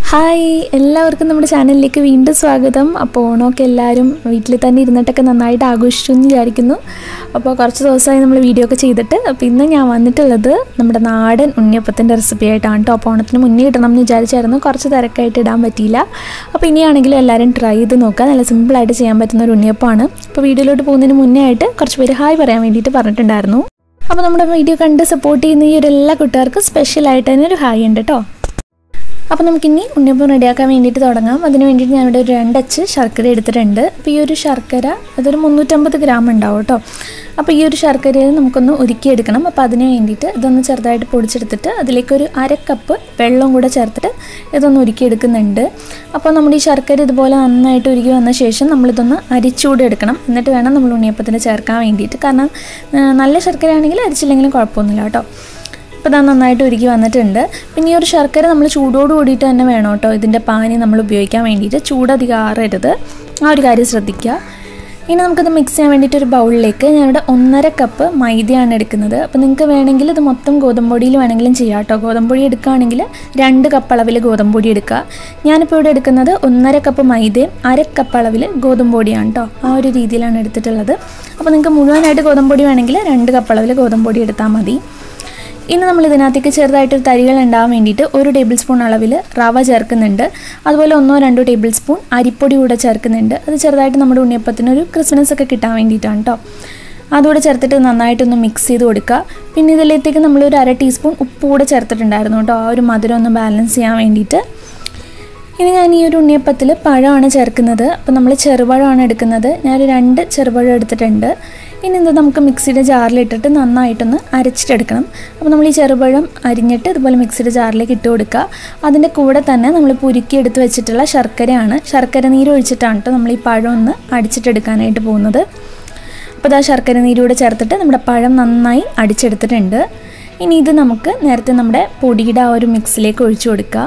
Hi എല്ലാവർക്കും നമ്മുടെ ചാനലിലേക്ക് വീണ്ടും സ്വാഗതം. അപ്പോൾ ഓണമൊക്കെ എല്ലാവരും വീട്ടിൽ തന്നെ ഇരുന്നിട്ടൊക്കെ നന്നായിട്ട് ആഘോഷിച്ചു എന്ന് വിചാരിക്കുന്നു. അപ്പോൾ കുറച്ച് ദിവസമായി നമ്മൾ വീഡിയോ ഒക്കെ ചെയ്തിട്ട്, അപ്പോൾ ഇന്ന് ഞാൻ വന്നിട്ടുള്ളത് നമ്മുടെ നാടൻ ഉണ്ണിയപ്പത്തിൻ്റെ റെസിപ്പി ആയിട്ടാണ് കേട്ടോ. അപ്പോൾ ഓണത്തിന് മുന്നേ ഇടണം എന്ന് വിചാരിച്ചായിരുന്നു, കുറച്ച് തിരക്കായിട്ട് ഇടാൻ പറ്റിയില്ല. അപ്പോൾ ഇനിയാണെങ്കിലും എല്ലാവരും ട്രൈ ചെയ്ത് നോക്കുക. നല്ല സിമ്പിളായിട്ട് ചെയ്യാൻ പറ്റുന്ന ഒരു ഉണ്ണിയപ്പമാണ്. അപ്പോൾ വീഡിയോയിലോട്ട് പോകുന്നതിന് മുന്നേ ആയിട്ട് കുറച്ച് പേര് ഹായ് പറയാൻ വേണ്ടിയിട്ട് പറഞ്ഞിട്ടുണ്ടായിരുന്നു. അപ്പോൾ നമ്മുടെ വീഡിയോ കണ്ട് സപ്പോർട്ട് ചെയ്യുന്ന ഈ ഒരു എല്ലാ കൂട്ടുകാർക്കും സ്പെഷ്യലായിട്ട് തന്നെ ഒരു ഹായ് ഉണ്ട് കേട്ടോ. അപ്പോൾ നമുക്കിനി ഉണ്ണിയപ്പം റെഡിയാക്കാൻ വേണ്ടിയിട്ട് തുടങ്ങാം. അതിന് വേണ്ടിയിട്ട് ഞാനിവിടെ ഒരു 2 അച്ച് ശർക്കര എടുത്തിട്ടുണ്ട്. അപ്പോൾ ഈ ഒരു ശർക്കര അതൊരു 350 ഗ്രാം ഉണ്ടാവും കേട്ടോ. അപ്പോൾ ഈ ഒരു ശർക്കരയിൽ നമുക്കൊന്ന് ഉരുക്കിയെടുക്കണം. അപ്പോൾ അതിന് വേണ്ടിയിട്ട് ഇതൊന്ന് ചെറുതായിട്ട് പൊടിച്ചെടുത്തിട്ട് അതിലേക്കൊരു 1/2 കപ്പ് വെള്ളം കൂടെ ചേർത്തിട്ട് ഇതൊന്ന് ഉരുക്കിയെടുക്കുന്നുണ്ട്. അപ്പോൾ നമ്മുടെ ഈ ശർക്കര ഇതുപോലെ നന്നായിട്ട് ഉരുക്കി വന്ന ശേഷം നമ്മളിതൊന്ന് അരിച്ചുകൂടെ എടുക്കണം. എന്നിട്ട് വേണം നമ്മൾ ഉണ്ണിയപ്പത്തിന് ചേർക്കാൻ വേണ്ടിയിട്ട്. കാരണം നല്ല ശർക്കര ആണെങ്കിൽ അരിച്ചില്ലെങ്കിലും കുഴപ്പമൊന്നുമില്ല കേട്ടോ. അപ്പോൾ ഇത് നന്നായിട്ട് ഉരുക്കി വന്നിട്ടുണ്ട്. പിന്നെ ഈ ഒരു ശർക്കര നമ്മൾ ചൂടോട് കൂടിയിട്ട് തന്നെ വേണം കേട്ടോ ഇതിൻ്റെ പാനി നമ്മൾ ഉപയോഗിക്കാൻ വേണ്ടിയിട്ട്. ചൂടധികം ആറരുത്, ആ ഒരു കാര്യം ശ്രദ്ധിക്കുക. ഇനി നമുക്കിത് മിക്സ് ചെയ്യാൻ വേണ്ടിയിട്ട് ഒരു ബൗളിലേക്ക് ഞാനിവിടെ 1.5 കപ്പ് മൈദയാണ് എടുക്കുന്നത്. അപ്പോൾ നിങ്ങൾക്ക് വേണമെങ്കിൽ ഇത് മൊത്തം ഗോതമ്പൊടിയിൽ വേണമെങ്കിലും ചെയ്യാം കേട്ടോ. ഗോതമ്പൊടി എടുക്കുകയാണെങ്കിൽ 2 കപ്പ് അളവിൽ ഗോതമ്പൊടി എടുക്കുക. ഞാനിപ്പോൾ ഇവിടെ എടുക്കുന്നത് 1.5 കപ്പ് മൈദയും 1/2 കപ്പ് അളവിൽ ഗോതമ്പൊടിയാണ് കേട്ടോ. ആ ഒരു രീതിയിലാണ് എടുത്തിട്ടുള്ളത്. അപ്പോൾ നിങ്ങൾക്ക് മുഴുവനായിട്ട് ഗോതമ്പൊടി വേണമെങ്കിൽ 2 കപ്പ് അളവിൽ ഗോതമ്പൊടി എടുത്താൽ മതി. ഇനി നമ്മൾ ഇതിനകത്തേക്ക് ചെറുതായിട്ടൊരു തരികൾ ഉണ്ടാകാൻ വേണ്ടിയിട്ട് 1 ടേബിൾ സ്പൂൺ അളവിൽ റവ ചേർക്കുന്നുണ്ട്. അതുപോലെ 1-2 ടേബിൾ സ്പൂൺ അരിപ്പൊടി കൂടെ ചേർക്കുന്നുണ്ട്. അത് ചെറുതായിട്ട് നമ്മുടെ ഉണ്ണിയപ്പത്തിനൊരു ക്രിസ്മസ് ഒക്കെ കിട്ടാൻ വേണ്ടിയിട്ടാണ് കേട്ടോ. അതുകൂടെ ചേർത്തിട്ട് നന്നായിട്ടൊന്ന് മിക്സ് ചെയ്ത് കൊടുക്കുക. പിന്നെ ഇതിലേക്ക് നമ്മളൊരു 1/2 ടീസ്പൂൺ ഉപ്പ് കൂടെ ചേർത്തിട്ടുണ്ടായിരുന്നു കേട്ടോ, ആ ഒരു മധുരം ഒന്ന് ബാലൻസ് ചെയ്യാൻ വേണ്ടിയിട്ട്. ഇനി ഞാൻ ഈ ഒരു ഉണ്ണിയപ്പത്തിൽ പഴമാണ് ചേർക്കുന്നത്. അപ്പോൾ നമ്മൾ ചെറുപഴമാണ് എടുക്കുന്നത്. ഞാനൊരു 2 ചെറുപഴം എടുത്തിട്ടുണ്ട്. ഇനി ഇത് നമുക്ക് മിക്സിയുടെ ജാറിലിട്ടിട്ട് നന്നായിട്ടൊന്ന് അരച്ചിട്ടെടുക്കണം. അപ്പോൾ നമ്മൾ ഈ ചെറുപഴം അരിഞ്ഞിട്ട് ഇതുപോലെ മിക്സിയുടെ ജാറിലേക്ക് ഇട്ട് കൊടുക്കുക. അതിൻ്റെ കൂടെ തന്നെ നമ്മൾ ഉരുക്കി എടുത്ത് വെച്ചിട്ടുള്ള ശർക്കരയാണ്, ശർക്കര നീര് ഒഴിച്ചിട്ടാണ് കേട്ടോ നമ്മൾ ഈ പഴം ഒന്ന് അടിച്ചിട്ടെടുക്കാനായിട്ട് പോകുന്നത്. അപ്പോൾ ആ ശർക്കര നീരൂടെ ചേർത്തിട്ട് നമ്മുടെ പഴം നന്നായി അടിച്ചെടുത്തിട്ടുണ്ട്. ഇനി ഇത് നമുക്ക് നേരത്തെ നമ്മുടെ പൊടിയുടെ ആ ഒരു മിക്സിലേക്ക് ഒഴിച്ചു കൊടുക്കുക.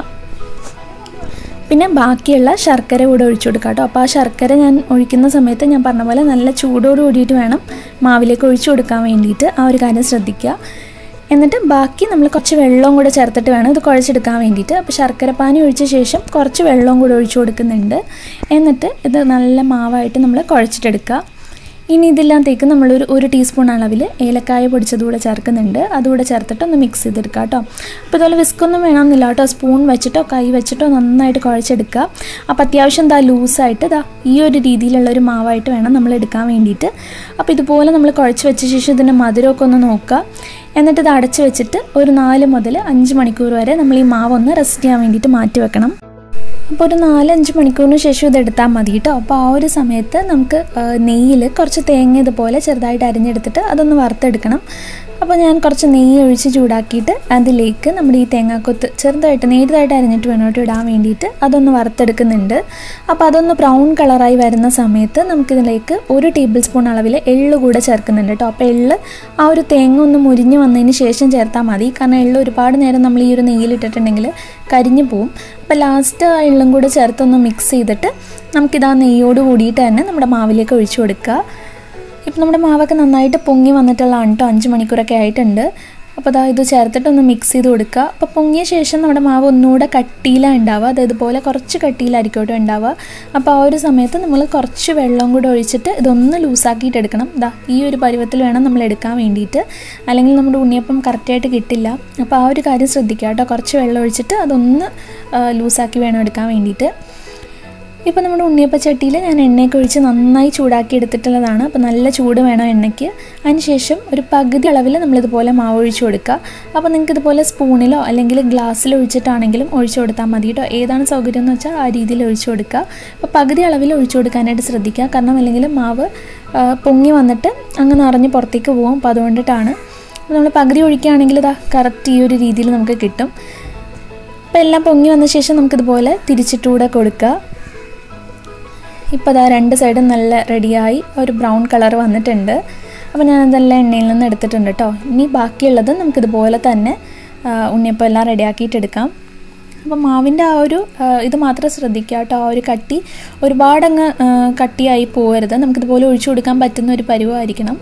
പിന്നെ ബാക്കിയുള്ള ശർക്കര കൂടെ ഒഴിച്ചു കൊടുക്കുക കേട്ടോ. അപ്പോൾ ആ ശർക്കര ഞാൻ ഒഴിക്കുന്ന സമയത്ത് ഞാൻ പറഞ്ഞ പോലെ നല്ല ചൂടോട് കൂടിയിട്ട് വേണം മാവിലേക്ക് ഒഴിച്ചു കൊടുക്കാൻ വേണ്ടിയിട്ട്, ആ ഒരു കാര്യം ശ്രദ്ധിക്കുക. എന്നിട്ട് ബാക്കി നമ്മൾ കുറച്ച് വെള്ളവും കൂടെ ചേർത്തിട്ട് വേണം ഇത് കുഴച്ചെടുക്കാൻ വേണ്ടിയിട്ട്. അപ്പോൾ ശർക്കര പാനി ഒഴിച്ച ശേഷം കുറച്ച് വെള്ളവും കൂടെ ഒഴിച്ചു കൊടുക്കുന്നുണ്ട്. എന്നിട്ട് ഇത് നല്ല മാവായിട്ട് നമ്മൾ കുഴച്ചിട്ടെടുക്കുക. ഇനി ഇതില്ലാത്തേക്ക് നമ്മളൊരു 1 ടീസ്പൂൺ അളവിൽ ഏലക്കായ പൊടിച്ചതുകൂടെ ചേർക്കുന്നുണ്ട്. അതുകൂടെ ചേർത്തിട്ട് ഒന്ന് മിക്സ് ചെയ്തെടുക്കുക കേട്ടോ. അപ്പോൾ ഇതുപോലെ വിസ്കൊന്നും വേണമെന്നില്ല കേട്ടോ, സ്പൂൺ വെച്ചിട്ടോ കൈ വെച്ചിട്ടോ നന്നായിട്ട് കുഴച്ചെടുക്കുക. അപ്പോൾ അത്യാവശ്യം ലൂസായിട്ട് ഈ ഒരു രീതിയിലുള്ളൊരു മാവായിട്ട് വേണം നമ്മൾ എടുക്കാൻ വേണ്ടിയിട്ട്. അപ്പോൾ ഇതുപോലെ നമ്മൾ കുഴച്ച് വെച്ച ശേഷം ഇതിൻ്റെ മധുരമൊക്കെ ഒന്ന് നോക്കുക. എന്നിട്ട് ഇത് അടച്ച് വെച്ചിട്ട് ഒരു 4 മുതൽ 5 മണിക്കൂർ വരെ നമ്മൾ ഈ മാവ് ഒന്ന് റെസ്റ്റ് ചെയ്യാൻ വേണ്ടിയിട്ട് മാറ്റി വെക്കണം. അപ്പോൾ ഒരു 4-5 മണിക്കൂറിന് ശേഷം ഇതെടുത്താൽ മതി കേട്ടോ. അപ്പോൾ ആ ഒരു സമയത്ത് നമുക്ക് നെയ്യിൽ കുറച്ച് തേങ്ങ ഇതുപോലെ ചെറുതായിട്ട് അരിഞ്ഞെടുത്തിട്ട് അതൊന്ന് വറുത്തെടുക്കണം. അപ്പോൾ ഞാൻ കുറച്ച് നെയ്യ് ഒഴിച്ച് ചൂടാക്കിയിട്ട് അതിലേക്ക് നമ്മുടെ ഈ തേങ്ങാക്കൊത്ത് ചെറുതായിട്ട് നേരിയതായിട്ട് അരിഞ്ഞിട്ട് വേണോട്ട് ഇടാൻ വേണ്ടിയിട്ട് അതൊന്ന് വറുത്തെടുക്കുന്നുണ്ട്. അപ്പോൾ അതൊന്ന് ബ്രൗൺ കളറായി വരുന്ന സമയത്ത് നമുക്കിതിലേക്ക് 1 ടേബിൾ സ്പൂൺ അളവിൽ എള്ള് കൂടെ ചേർക്കുന്നുണ്ട് കേട്ടോ. അപ്പോൾ എള്ള് ആ ഒരു തേങ്ങ ഒന്ന് മുരിഞ്ഞ് വന്നതിന് ശേഷം ചേർത്താൽ മതി. കാരണം എള്ള് ഒരുപാട് നേരം നമ്മൾ ഈ ഒരു നെയ്യിലിട്ടിട്ടുണ്ടെങ്കിൽ കരിഞ്ഞു പോവും. അപ്പോൾ ലാസ്റ്റ് ആ എള്ളും കൂടെ ചേർത്തൊന്ന് മിക്സ് ചെയ്തിട്ട് നമുക്കിത് ആ നെയ്യോട് കൂടിയിട്ട് തന്നെ നമ്മുടെ മാവിലേക്ക് ഒഴിച്ചു കൊടുക്കുക. ഇപ്പം നമ്മുടെ മാവൊക്കെ നന്നായിട്ട് പൊങ്ങി വന്നിട്ടുള്ളതാണ് കേട്ടോ. 5 മണിക്കൂറൊക്കെ ആയിട്ടുണ്ട്. അപ്പോൾ ഇത് ചേർത്തിട്ടൊന്ന് മിക്സ് ചെയ്ത് കൊടുക്കുക. അപ്പോൾ പൊങ്ങിയ ശേഷം നമ്മുടെ മാവ് ഒന്നുകൂടെ കട്ടിയിലാണ് ഉണ്ടാവുക, അതായത് പോലെ കുറച്ച് കട്ടിയിലായിരിക്കും ഉണ്ടാവുക. അപ്പോൾ ആ ഒരു സമയത്ത് നമ്മൾ കുറച്ച് വെള്ളം കൂടെ ഒഴിച്ചിട്ട് ഇതൊന്ന് ലൂസാക്കിയിട്ട് എടുക്കണം. ഈ ഒരു പരുവത്തിൽ വേണം നമ്മൾ എടുക്കാൻ വേണ്ടിയിട്ട്, അല്ലെങ്കിൽ നമ്മുടെ ഉണ്ണിയപ്പം കറക്റ്റായിട്ട് കിട്ടില്ല. അപ്പോൾ ആ ഒരു കാര്യം ശ്രദ്ധിക്കുക കേട്ടോ. കുറച്ച് വെള്ളം ഒഴിച്ചിട്ട് അതൊന്ന് ലൂസാക്കി വേണം എടുക്കാൻ വേണ്ടിയിട്ട്. ഇപ്പോൾ നമ്മുടെ ഉണ്ണിയപ്പച്ചട്ടിയിൽ ഞാൻ എണ്ണയൊക്കെ ഒഴിച്ച് നന്നായി ചൂടാക്കി എടുത്തിട്ടുള്ളതാണ്. അപ്പോൾ നല്ല ചൂട് വേണം എണ്ണയ്ക്ക്. അതിനുശേഷം ഒരു പകുതി അളവിൽ നമ്മളിതുപോലെ മാവ് ഒഴിച്ച് കൊടുക്കുക. അപ്പോൾ നിങ്ങൾക്ക് ഇതുപോലെ സ്പൂണിലോ അല്ലെങ്കിൽ ഗ്ലാസ്സിലോ ഒഴിച്ചിട്ടാണെങ്കിലും ഒഴിച്ചു കൊടുത്താൽ മതി കേട്ടോ. ഏതാണ് സൗകര്യം എന്ന് വെച്ചാൽ ആ രീതിയിൽ ഒഴിച്ചു കൊടുക്കുക. അപ്പോൾ പകുതി അളവിൽ ഒഴിച്ചു കൊടുക്കാനായിട്ട് ശ്രദ്ധിക്കുക. കാരണം അല്ലെങ്കിൽ മാവ് പൊങ്ങി വന്നിട്ട് അങ്ങ് നിറഞ്ഞ് പുറത്തേക്ക് പോകും. അപ്പോൾ അതുകൊണ്ടിട്ടാണ്. അപ്പോൾ നമ്മൾ പകുതി ഒഴിക്കുകയാണെങ്കിൽ കറക്റ്റ് ഈ ഒരു രീതിയിൽ നമുക്ക് കിട്ടും. അപ്പോൾ എല്ലാം പൊങ്ങി വന്ന ശേഷം നമുക്കിതുപോലെ തിരിച്ചിട്ടുകൂടെ കൊടുക്കുക. ഇപ്പോൾ 2 സൈഡും നല്ല റെഡിയായി ഒരു ബ്രൗൺ കളർ വന്നിട്ടുണ്ട്. അപ്പോൾ ഞാനതെല്ലാം എണ്ണയിൽ നിന്ന് എടുത്തിട്ടുണ്ട് കേട്ടോ. ഇനി ബാക്കിയുള്ളത് നമുക്കിതുപോലെ തന്നെ ഉണ്ണിയപ്പം എല്ലാം റെഡിയാക്കിയിട്ടെടുക്കാം. അപ്പോൾ മാവിൻ്റെ ആ ഒരു ഇത് മാത്രം ശ്രദ്ധിക്കുക കേട്ടോ. ആ ഒരു കട്ടി ഒരുപാടങ്ങ് കട്ടിയായി പോകരുത്. നമുക്കിതുപോലെ ഒഴിച്ചു കൊടുക്കാൻ പറ്റുന്ന ഒരു പരുവമായിരിക്കണം.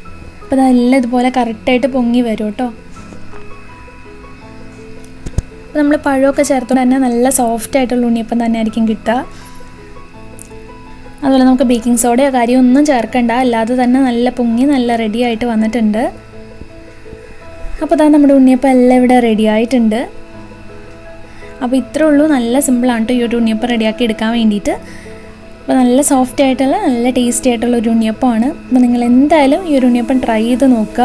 അപ്പോൾ അതെല്ലാം ഇതുപോലെ കറക്റ്റായിട്ട് പൊങ്ങി വരും കേട്ടോ. നമ്മൾ പഴമൊക്കെ ചേർത്തുകൊണ്ട് തന്നെ നല്ല സോഫ്റ്റ് ആയിട്ടുള്ള ഉണ്ണിയപ്പം തന്നെ ആയിരിക്കും കിട്ടുക. അതുപോലെ നമുക്ക് ബേക്കിംഗ് സോഡയോ കാര്യമൊന്നും ചേർക്കണ്ട, അല്ലാതെ തന്നെ നല്ല പൊങ്ങി നല്ല റെഡി ആയിട്ട് വന്നിട്ടുണ്ട്. അപ്പോൾ അതാ നമ്മുടെ ഉണ്ണിയപ്പം എല്ലാം ഇവിടെ റെഡി ആയിട്ടുണ്ട്. അപ്പോൾ ഇത്രേ ഉള്ളൂ, നല്ല സിമ്പിളാണ് കേട്ടോ ഈ ഒരു ഉണ്ണിയപ്പം റെഡിയാക്കി എടുക്കാൻ വേണ്ടിയിട്ട്. അപ്പോൾ നല്ല സോഫ്റ്റ് ആയിട്ടുള്ള നല്ല ടേസ്റ്റി ആയിട്ടുള്ള ഒരു ഉണ്ണിയപ്പമാണ്. അപ്പോൾ നിങ്ങൾ എന്തായാലും ഈ ഒരു ഉണ്ണിയപ്പം ട്രൈ ചെയ്ത് നോക്കുക.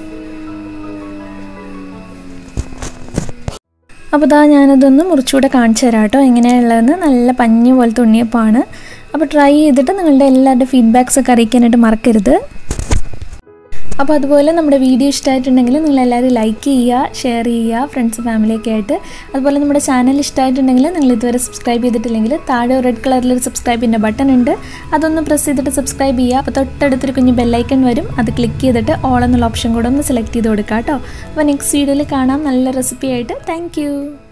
അപ്പോൾ ഇതാ ഞാനതൊന്ന് മുറിച്ചുകൂടെ കാണിച്ചു തരാം കേട്ടോ എങ്ങനെയുള്ളതെന്ന്. നല്ല പഞ്ഞി പോലത്തെ ഉണ്ണിയപ്പമാണ്. അപ്പോൾ ട്രൈ ചെയ്തിട്ട് നിങ്ങളുടെ എല്ലാവരുടെ ഫീഡ്ബാക്സൊക്കെ അറിയിക്കാനായിട്ട് മറക്കരുത്. അപ്പോൾ അതുപോലെ നമ്മുടെ വീഡിയോ ഇഷ്ടമായിട്ടുണ്ടെങ്കിൽ നിങ്ങളെല്ലാവരും ലൈക്ക് ചെയ്യുക, ഷെയർ ചെയ്യുക ഫ്രണ്ട്സ് ഫാമിലിയൊക്കെ ആയിട്ട്. അതുപോലെ നമ്മുടെ ചാനൽ ഇഷ്ടമായിട്ടുണ്ടെങ്കിൽ നിങ്ങൾ ഇതുവരെ സബ്സ്ക്രൈബ് ചെയ്തിട്ടില്ലെങ്കിൽ താഴെ റെഡ് കളറിലൊരു സബ്സ്ക്രൈബിൻ്റെ ബട്ടൺ ഉണ്ട്, അതൊന്ന് പ്രസ് ചെയ്തിട്ട് സബ്സ്ക്രൈബ് ചെയ്യുക. അപ്പോൾ തൊട്ടടുത്തൊരു കുഞ്ഞ് ബെല്ലൈക്കൺ വരും, അത് ക്ലിക്ക് ചെയ്തിട്ട് ഓൾ എന്നുള്ള ഓപ്ഷൻ കൂടെ ഒന്ന് സെലക്ട് ചെയ്ത് കൊടുക്കുക കേട്ടോ. അപ്പോൾ നെക്സ്റ്റ് വീഡിയോയിൽ കാണാം നല്ല റെസിപ്പി ആയിട്ട്. താങ്ക്